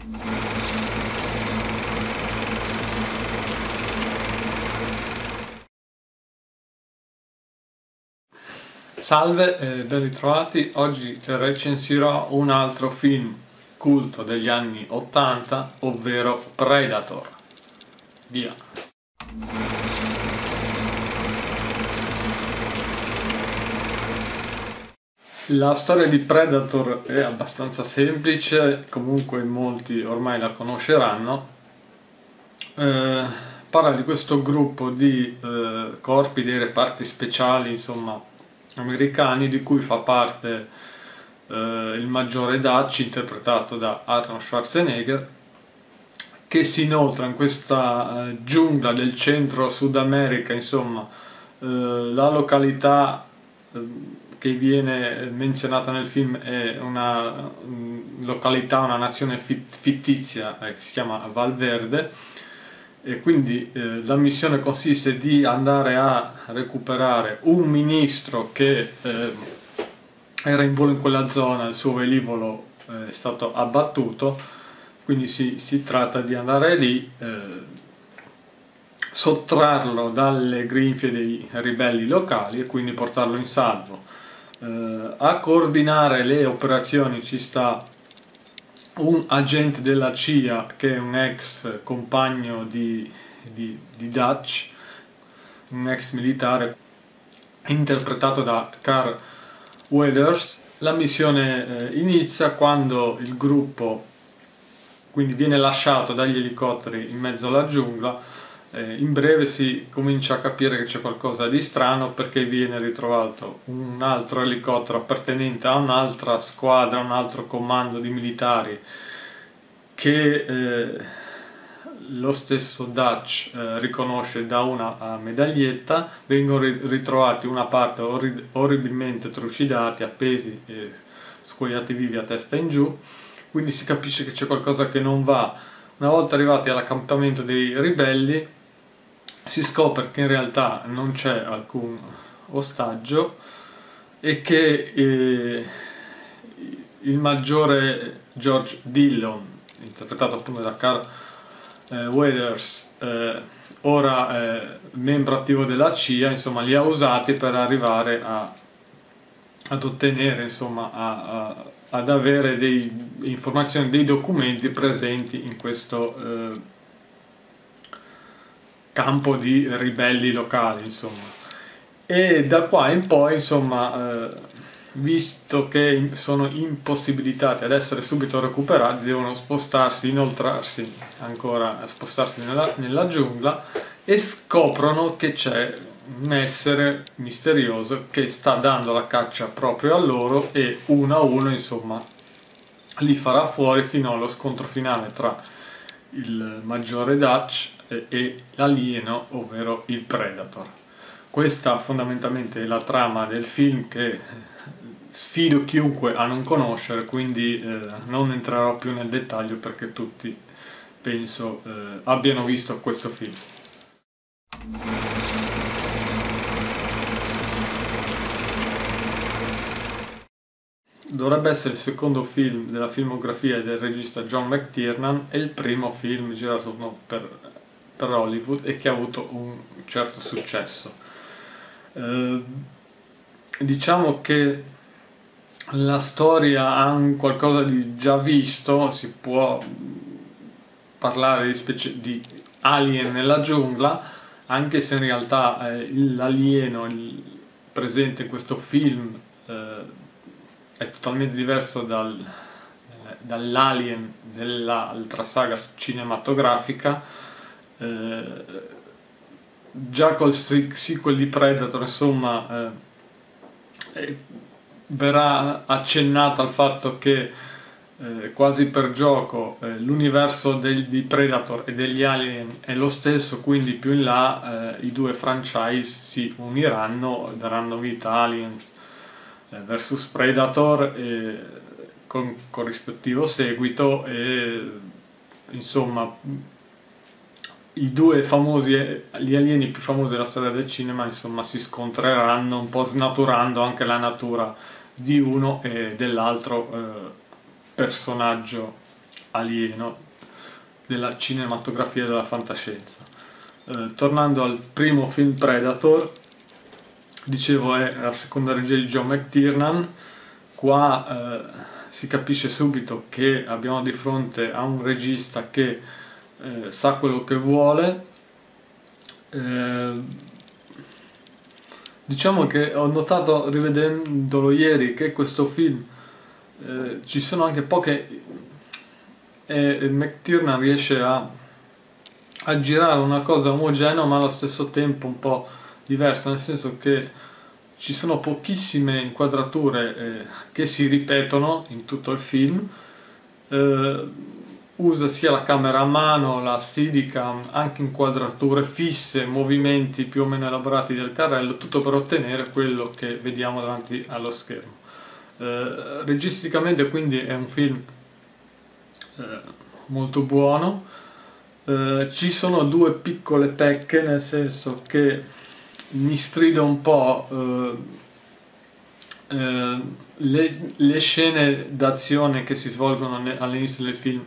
Salve e ben ritrovati. Oggi recensirò un altro film culto degli anni 80, ovvero Predator. Via! La storia di Predator è abbastanza semplice, comunque molti ormai la conosceranno. Parla di questo gruppo di corpi dei reparti speciali, insomma, americani, di cui fa parte il maggiore Dutch, interpretato da Arnold Schwarzenegger, che si inoltra in questa giungla del centro-Sud America. Insomma, la località che viene menzionata nel film è una località, una nazione fittizia che si chiama Valverde, e quindi la missione consiste di andare a recuperare un ministro che era in volo in quella zona. Il suo velivolo è stato abbattuto, quindi si tratta di andare lì, sottrarlo dalle grinfie dei ribelli locali e quindi portarlo in salvo. A coordinare le operazioni ci sta un agente della CIA che è un ex compagno di Dutch, un ex militare, interpretato da Carl Weathers. La missione inizia quando il gruppo quindi viene lasciato dagli elicotteri in mezzo alla giungla. In breve si comincia a capire che c'è qualcosa di strano, perché viene ritrovato un altro elicottero appartenente a un'altra squadra, un altro comando di militari che lo stesso Dutch riconosce da una medaglietta. Vengono ritrovati una parte orribilmente trucidati, appesi e scuoiati vivi a testa in giù, quindi si capisce che c'è qualcosa che non va. Una volta arrivati all'accampamento dei ribelli si scopre che in realtà non c'è alcun ostaggio e che il maggiore George Dillon, interpretato appunto da Carl Weathers, ora membro attivo della CIA, insomma, li ha usati per arrivare ad ottenere, insomma, ad avere delle informazioni, dei documenti presenti in questo campo di ribelli locali, insomma. E da qua in poi, insomma, visto che sono impossibilitati ad essere subito recuperati, devono spostarsi, inoltrarsi ancora, spostarsi nella giungla, e scoprono che c'è un essere misterioso che sta dando la caccia proprio a loro, e uno a uno, insomma, li farà fuori fino allo scontro finale tra il maggiore Dutch e l'alieno, ovvero il Predator. Questa fondamentalmente è la trama del film, che sfido chiunque a non conoscere, quindi non entrerò più nel dettaglio perché tutti penso abbiano visto questo film. Dovrebbe essere il secondo film della filmografia del regista John McTiernan e il primo film girato per Hollywood e che ha avuto un certo successo. Diciamo che la storia ha un qualcosa di già visto. Si può parlare di alien nella giungla, anche se in realtà l'alieno presente in questo film è totalmente diverso dall'Alien dell'altra saga cinematografica. Già col sequel di Predator, insomma, verrà accennato al fatto che quasi per gioco l'universo di Predator e degli Alien è lo stesso, quindi più in là i due franchise si uniranno, daranno vita a Aliens vs Predator, con corrispettivo seguito, e insomma gli alieni più famosi della storia del cinema, insomma, si scontreranno, un po' snaturando anche la natura di uno e dell'altro personaggio alieno della cinematografia della fantascienza. Tornando al primo film Predator, dicevo è la seconda regia di John McTiernan. Qua si capisce subito che abbiamo di fronte a un regista che sa quello che vuole. Diciamo che ho notato rivedendolo ieri che questo film ci sono anche poche McTiernan riesce a girare una cosa omogenea ma allo stesso tempo un po' diversa, nel senso che ci sono pochissime inquadrature che si ripetono in tutto il film. Usa sia la camera a mano, la Steadicam, anche inquadrature fisse, movimenti più o meno elaborati del carrello, tutto per ottenere quello che vediamo davanti allo schermo. Registicamente quindi è un film molto buono. Ci sono due piccole pecche, nel senso che mi strido un po' le scene d'azione che si svolgono all'inizio del film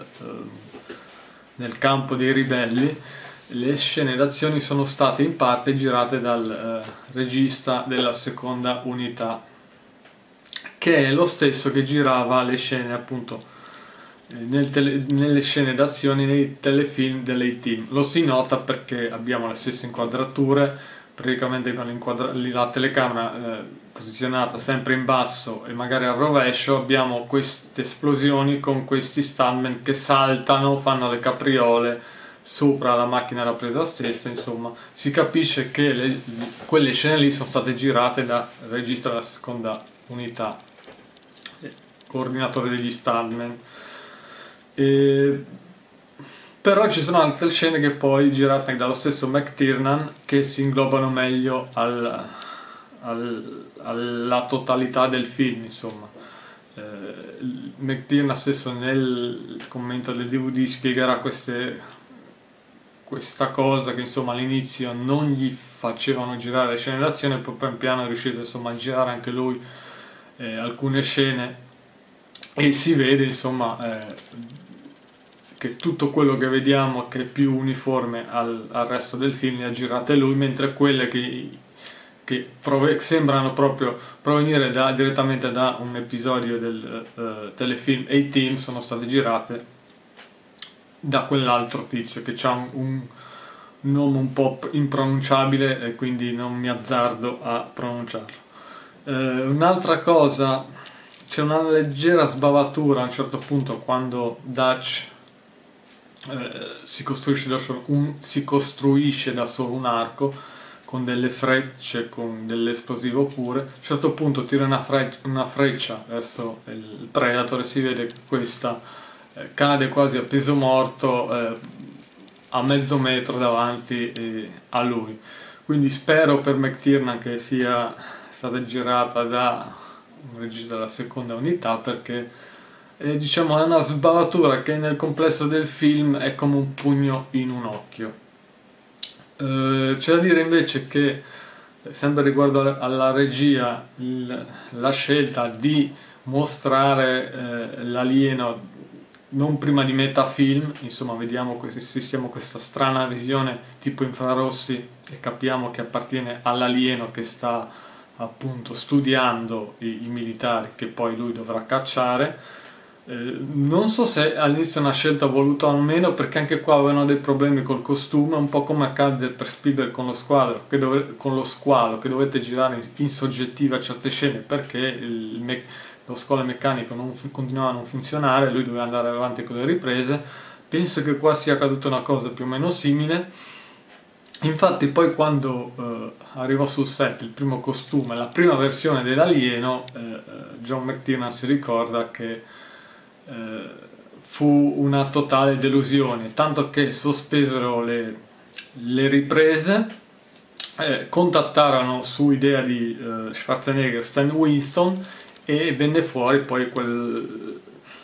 nel campo dei ribelli. Le scene d'azione sono state in parte girate dal regista della seconda unità, che è lo stesso che girava le scene appunto nelle scene d'azione nei telefilm dell'A-Team. Lo si nota perché abbiamo le stesse inquadrature, praticamente con la telecamera posizionata sempre in basso e magari al rovescio. Abbiamo queste esplosioni con questi stuntman che saltano, fanno le capriole sopra la macchina da presa stessa. Insomma, si capisce che quelle scene lì sono state girate da regista della seconda unità, coordinatore degli stuntman. Però ci sono altre scene che poi girate dallo stesso McTiernan che si inglobano meglio alla totalità del film. Insomma, McTiernan stesso nel commento del DVD spiegherà questa cosa, che insomma all'inizio non gli facevano girare le scene d'azione, poi pian piano è riuscito insomma a girare anche lui alcune scene, e si vede insomma che tutto quello che vediamo che è più uniforme al resto del film le ha girate lui, mentre quelle che sembrano proprio provenire direttamente da un episodio del telefilm A-Team sono state girate da quell'altro tizio che ha un nome un po' impronunciabile e quindi non mi azzardo a pronunciarlo. Un'altra cosa, c'è una leggera sbavatura a un certo punto quando Dutch si costruisce da solo un arco con delle frecce, con dell'esplosivo pure. A un certo punto tira una freccia verso il Predator e si vede che questa cade quasi a peso morto a mezzo metro davanti a lui. Quindi spero per McTiernan che sia stata girata da un regista della seconda unità, perché diciamo è una sbavatura che nel complesso del film è come un pugno in un occhio. C'è da dire invece che sempre riguardo alla regia, la scelta di mostrare l'alieno non prima di metà film, insomma vediamo questa strana visione tipo infrarossi e capiamo che appartiene all'alieno che sta appunto studiando i militari che poi lui dovrà cacciare. Non so se all'inizio è una scelta voluta o meno, perché anche qua avevano dei problemi col costume, un po' come accade per Spielberg con lo squalo, che dovete girare in soggettiva certe scene perché lo squalo meccanico continuava a non funzionare, lui doveva andare avanti con le riprese. Penso che qua sia accaduta una cosa più o meno simile. Infatti poi quando arrivò sul set il primo costume, la prima versione dell'alieno, John McTiernan si ricorda che fu una totale delusione, tanto che sospesero le riprese, contattarono su idea di Schwarzenegger Stan Winston e venne fuori poi quel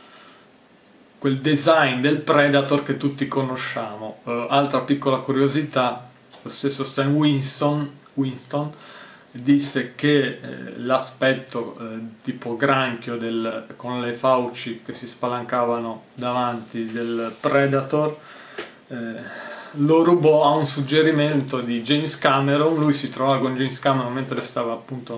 design del Predator che tutti conosciamo. Altra piccola curiosità, lo stesso Stan Winston disse che l'aspetto tipo granchio con le fauci che si spalancavano davanti del Predator lo rubò a un suggerimento di James Cameron. Lui si trovava con James Cameron mentre stava appunto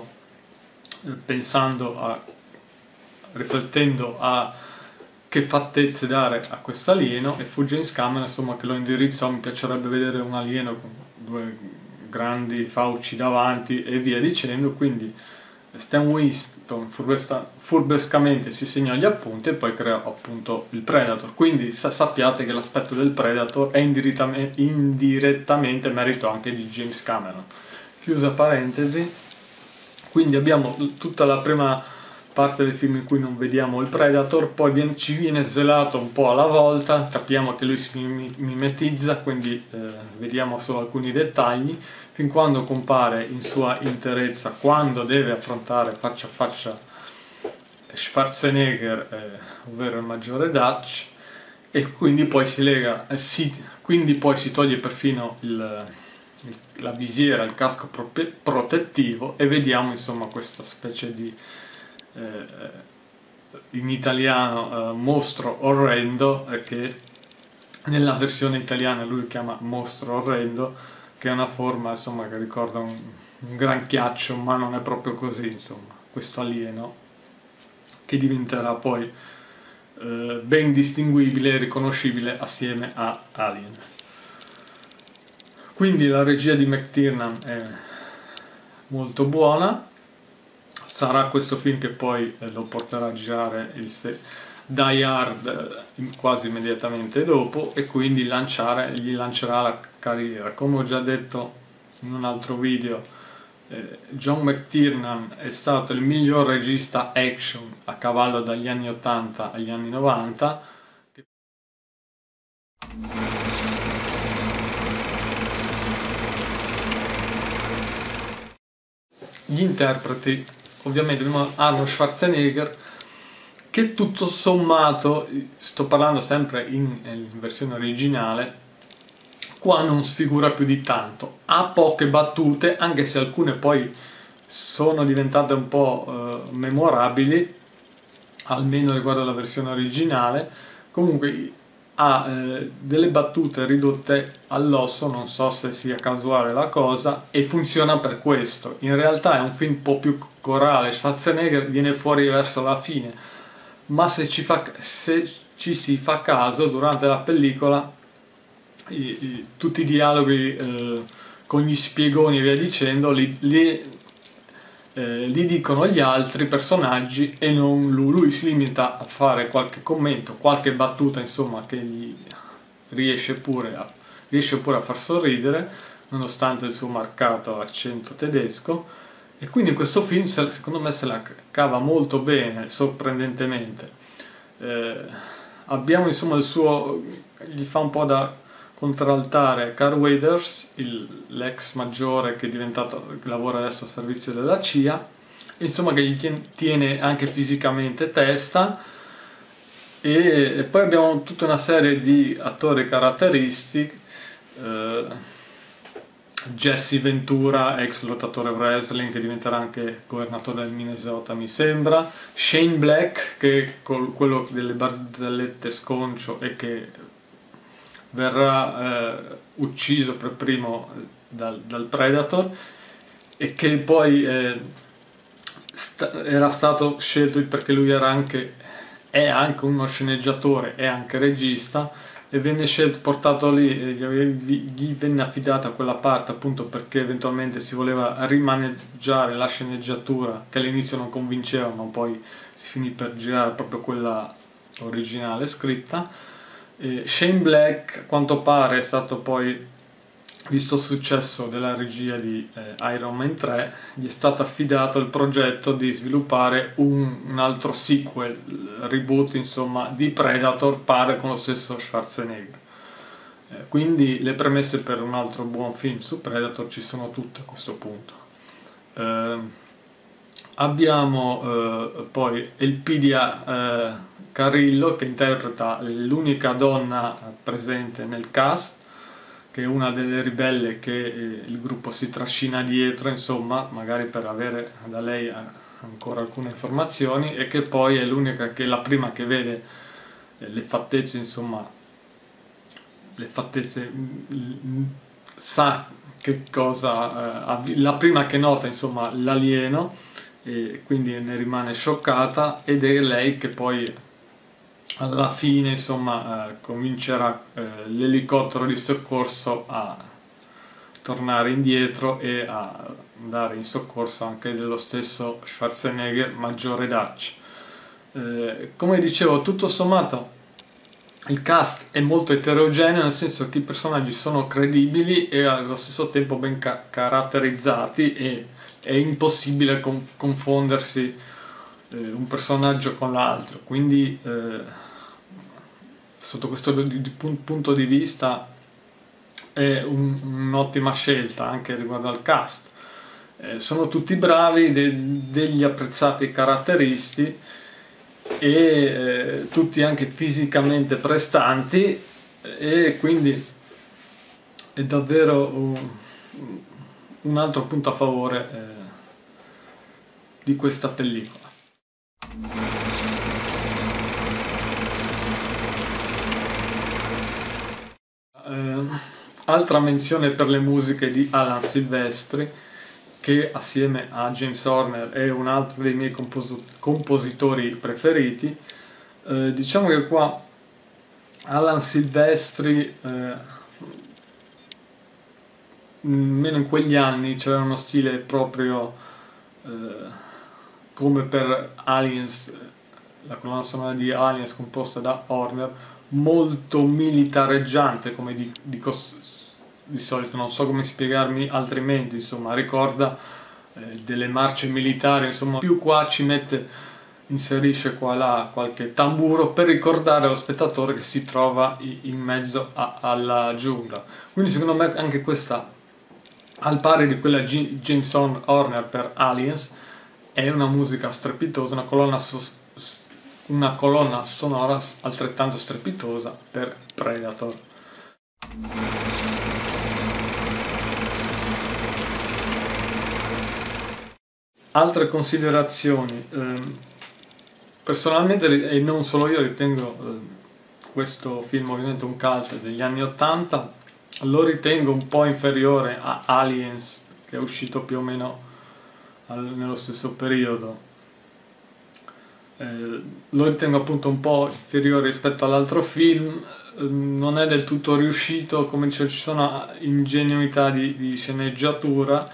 riflettendo a che fattezze dare a questo alieno, e fu James Cameron insomma che lo indirizzò. Mi piacerebbe vedere un alieno con due grandi fauci davanti e via dicendo. Quindi Stan Winston furbescamente si segnò gli appunti e poi creò appunto il Predator. Quindi sappiate che l'aspetto del Predator è indirettamente merito anche di James Cameron. Chiusa parentesi. Quindi abbiamo tutta la prima parte del film in cui non vediamo il Predator, poi ci viene svelato un po' alla volta, capiamo che lui si mimetizza, quindi vediamo solo alcuni dettagli, fin quando compare in sua interezza quando deve affrontare faccia a faccia Schwarzenegger, ovvero il maggiore Dutch, e quindi poi quindi poi si toglie perfino la visiera, il casco protettivo, e vediamo insomma questa specie di in italiano mostro orrendo, che nella versione italiana lui chiama mostro orrendo, che è una forma insomma che ricorda un granchiaccio, ma non è proprio così, insomma, questo alieno che diventerà poi ben distinguibile e riconoscibile assieme a Alien. Quindi la regia di McTiernan è molto buona. Sarà questo film che poi lo porterà a girare il Die Hard quasi immediatamente dopo, e quindi gli lancerà la carriera. Come ho già detto in un altro video, John McTiernan è stato il miglior regista action a cavallo dagli anni 80 agli anni 90. Gli interpreti, ovviamente abbiamo Arnold Schwarzenegger, che tutto sommato, sto parlando sempre in versione originale, qua non sfigura più di tanto, ha poche battute, anche se alcune poi sono diventate un po' memorabili, almeno riguardo alla versione originale. Comunque ha delle battute ridotte all'osso, non so se sia casuale la cosa, e funziona per questo. In realtà è un film un po' più corale, Schwarzenegger viene fuori verso la fine, ma se ci si fa caso durante la pellicola, tutti i dialoghi con gli spiegoni e via dicendo li dicono gli altri personaggi e non lui. Lui si limita a fare qualche commento, qualche battuta insomma che gli riesce pure a far sorridere nonostante il suo marcato accento tedesco. E quindi questo film secondo me se la cava molto bene, sorprendentemente. Abbiamo insomma gli fa un po' da contraltare Carl Weathers, l'ex maggiore che lavora adesso a servizio della CIA, insomma che gli tiene anche fisicamente testa. E poi abbiamo tutta una serie di attori caratteristici, Jesse Ventura, ex lottatore wrestling che diventerà anche governatore del Minnesota mi sembra, Shane Black che è quello delle barzellette sconcio e che verrà ucciso per primo dal Predator, e che poi era stato scelto perché lui è anche uno sceneggiatore, è anche regista, e venne portato lì, gli venne affidata quella parte appunto perché eventualmente si voleva rimaneggiare la sceneggiatura, che all'inizio non convinceva, ma poi si finì per girare proprio quella originale scritta. Shane Black, a quanto pare, è stato poi, visto il successo della regia di Iron Man 3, gli è stato affidato il progetto di sviluppare un altro sequel, reboot insomma, di Predator, pare con lo stesso Schwarzenegger. Quindi le premesse per un altro buon film su Predator ci sono tutte a questo punto. Abbiamo poi Elpidia Carrillo, che interpreta l'unica donna presente nel cast, che è una delle ribelle che il gruppo si trascina dietro, insomma, magari per avere da lei ancora alcune informazioni, e che poi è l'unica che la prima che vede le fattezze, insomma, le fattezze, sa che cosa, la prima che nota, insomma, l'alieno, e quindi ne rimane scioccata, ed è lei che poi alla fine, insomma, convincerà l'elicottero di soccorso a tornare indietro e a andare in soccorso anche dello stesso Schwarzenegger, maggiore Dutch. Come dicevo, tutto sommato il cast è molto eterogeneo, nel senso che i personaggi sono credibili e allo stesso tempo ben caratterizzati, e è impossibile confondersi un personaggio con l'altro, quindi sotto questo punto di vista è un'ottima scelta anche riguardo al cast. Sono tutti bravi, degli apprezzati caratteristi, e tutti anche fisicamente prestanti, e quindi è davvero un altro punto a favore di questa pellicola. Altra menzione per le musiche di Alan Silvestri, che assieme a James Horner è un altro dei miei compositori preferiti. Diciamo che qua Alan Silvestri, meno in quegli anni, c'era uno stile proprio come per Aliens, la colonna sonora di Aliens composta da Horner, molto militareggiante, come dico di solito, non so come spiegarmi altrimenti, insomma, ricorda delle marce militari, insomma, più qua inserisce qua là qualche tamburo per ricordare allo spettatore che si trova in mezzo alla giungla. Quindi secondo me anche questa, al pari di quella James Horner per Aliens, è una musica strepitosa, una colonna sonora altrettanto strepitosa per Predator. Altre considerazioni. Personalmente, e non solo io, ritengo questo film ovviamente un cult degli anni 80, lo ritengo un po' inferiore a Aliens, che è uscito più o meno nello stesso periodo. Lo ritengo appunto un po' inferiore rispetto all'altro film. Non è del tutto riuscito, come ci sono ingenuità di sceneggiatura,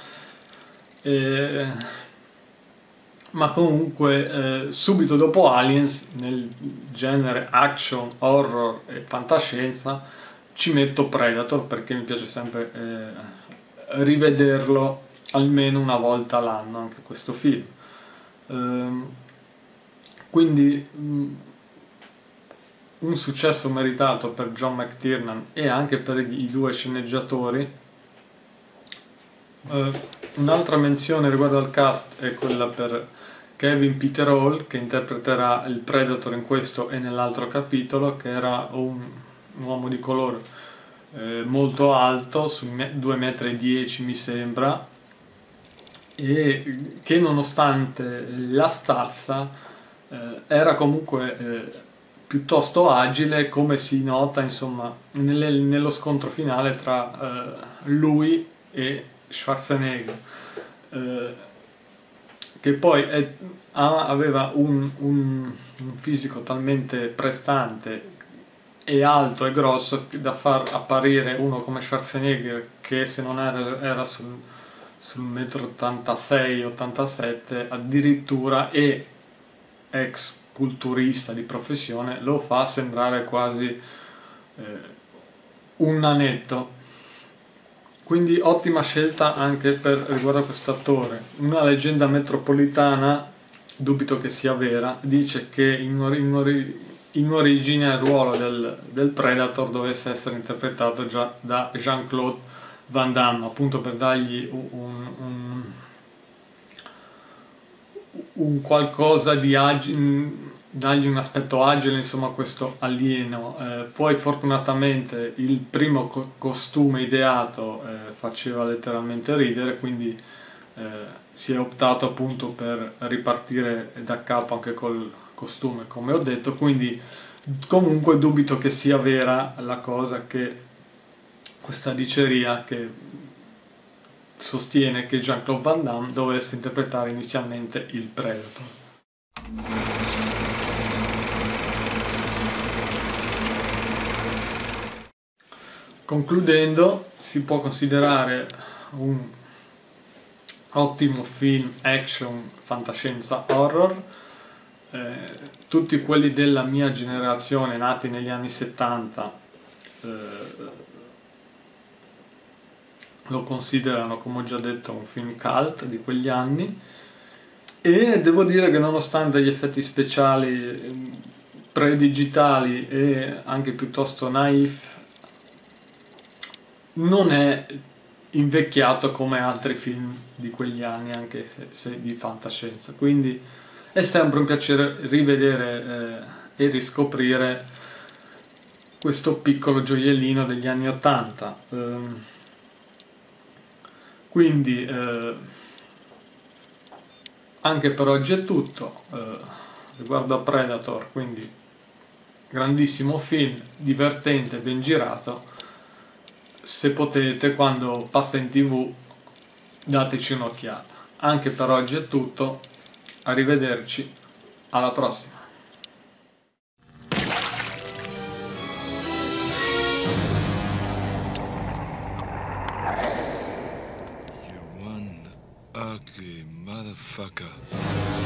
ma comunque subito dopo Aliens, nel genere action, horror e fantascienza, ci metto Predator, perché mi piace sempre rivederlo almeno una volta l'anno, anche questo film. Quindi un successo meritato per John McTiernan e anche per i due sceneggiatori. Un'altra menzione riguardo al cast è quella per Kevin Peter Hall, che interpreterà il Predator in questo e nell'altro capitolo, che era un uomo di colore molto alto, su 2,10 m mi sembra, e che nonostante la stazza era comunque piuttosto agile, come si nota, insomma, nello scontro finale tra lui e Schwarzenegger, che poi aveva un fisico talmente prestante e alto e grosso da far apparire uno come Schwarzenegger, che se non era sul 1,86 m addirittura, e ex culturista di professione, lo fa sembrare quasi un nanetto. Quindi ottima scelta anche per riguardo a questo attore. Una leggenda metropolitana, dubito che sia vera, dice che in origine il ruolo del Predator dovesse essere interpretato già da Jean-Claude Van Damme, appunto per dargli un qualcosa di dargli un aspetto agile, insomma, a questo alieno. Poi fortunatamente il primo costume ideato faceva letteralmente ridere, quindi si è optato appunto per ripartire da capo anche col costume, come ho detto, quindi comunque dubito che sia vera la cosa, che questa diceria che sostiene che Jean-Claude Van Damme dovesse interpretare inizialmente il Predator. Concludendo, si può considerare un ottimo film action, fantascienza, horror. Tutti quelli della mia generazione, nati negli anni 70, lo considerano, come ho già detto, un film cult di quegli anni, e devo dire che nonostante gli effetti speciali pre-digitali e anche piuttosto naif, non è invecchiato come altri film di quegli anni, anche se di fantascienza, quindi è sempre un piacere rivedere e riscoprire questo piccolo gioiellino degli anni 80. Quindi anche per oggi è tutto riguardo a Predator, quindi grandissimo film, divertente, ben girato. Se potete, quando passa in TV, dateci un'occhiata. Anche per oggi è tutto, arrivederci, alla prossima. You one ugly motherfucker.